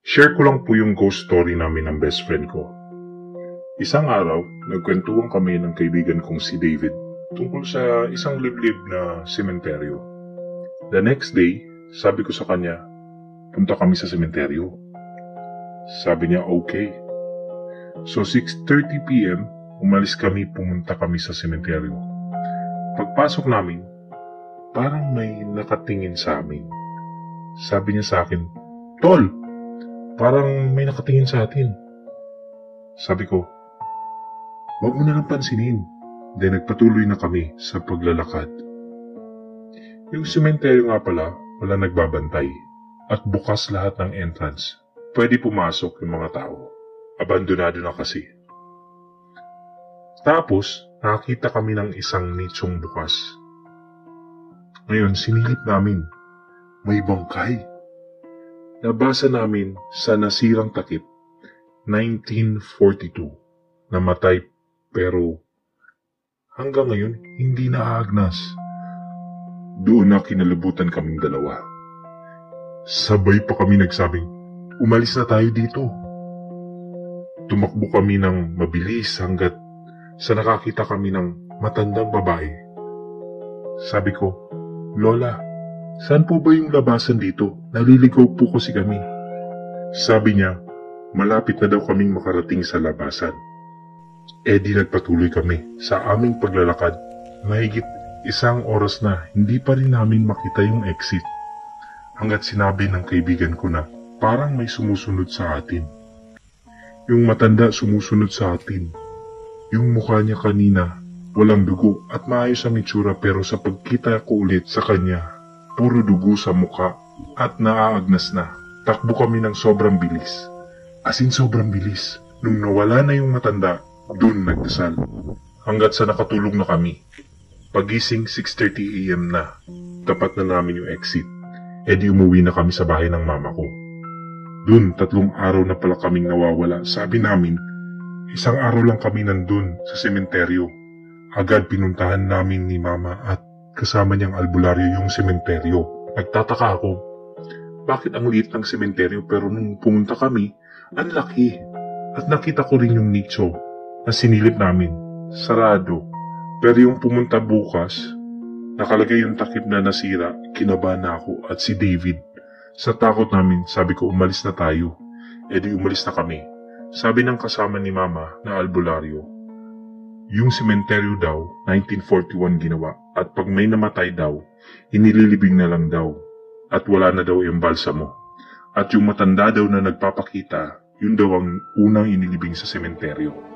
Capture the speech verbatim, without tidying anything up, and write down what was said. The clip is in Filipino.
Share ko lang po yung ghost story namin ng best friend ko. Isang araw, nagkwentuhan kami ng kaibigan kong si David tungkol sa isang liblib na sementeryo. The next day, sabi ko sa kanya, punta kami sa sementeryo. Sabi niya, okay. So six thirty p m, umalis kami, pumunta kami sa sementeryo. Pagpasok namin, parang may nakatingin sa amin. Sabi niya sa akin, Tol, parang may nakatingin sa atin. Sabi ko, wag mo na lang pansinin. Then nagpatuloy na kami sa paglalakad. Yung sementeryo nga pala, wala nagbabantay. At bukas lahat ng entrance. Pwede pumasok yung mga tao. Abandonado na kasi. Tapos, nakakita kami ng isang nichong bukas. Ngayon, sinilip namin. May bangkay. Nabasa namin sa nasirang takip, nineteen forty-two, namatay pero hanggang ngayon hindi naaagnas. Doon na kinalabutan kaming dalawa. Sabay pa kami nagsabing, umalis na tayo dito. Tumakbo kami ng mabilis hanggat sa nakakita kami ng matandang babae. Sabi ko, Lola, saan po ba yung labasan dito? Naliligaw po kasi kami. Sabi niya, malapit na daw kaming makarating sa labasan. E di nagpatuloy kami sa aming paglalakad. Mahigit isang oras na hindi pa rin namin makita yung exit. Hanggat sinabi ng kaibigan ko na parang may sumusunod sa atin. Yung matanda sumusunod sa atin. Yung mukha niya kanina, walang dugo at maayos ang itsura pero sa pagkita ko ulit sa kanya, puro dugo sa mukha at naaagnas na. Takbo kami ng sobrang bilis. As in sobrang bilis. Nung nawala na yung matanda, dun nagdasal. Hanggat sa nakatulog na kami. Pagising six thirty a m na. Tapat na namin yung exit. E di umuwi na kami sa bahay ng mama ko. Dun, tatlong araw na pala kaming nawawala. Sabi namin, isang araw lang kami nandun sa sementeryo. Agad pinuntahan namin ni mama at kasama niyang albularyo yung sementeryo. Nagtataka ako, bakit ang liit ng sementeryo pero nung pumunta kami, ang laki. At nakita ko rin yung nicho na sinilip namin, sarado. Pero yung pumunta bukas, nakalagay yung takip na nasira, kinabahan na ako at si David. Sa takot namin, sabi ko umalis na tayo. E di umalis na kami. Sabi ng kasama ni mama na albularyo, yung sementeryo daw, nineteen forty-one ginawa at pag may namatay daw, inililibing na lang daw at wala na daw yung balsamo. At yung matanda daw na nagpapakita, yun daw ang unang inilibing sa sementeryo.